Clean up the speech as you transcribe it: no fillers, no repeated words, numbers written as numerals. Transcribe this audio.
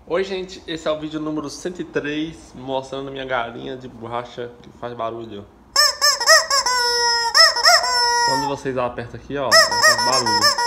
Oi gente, esse é o vídeo número 103, mostrando minha galinha de borracha que faz barulho. Quando vocês apertam aqui, ó, ela faz barulho.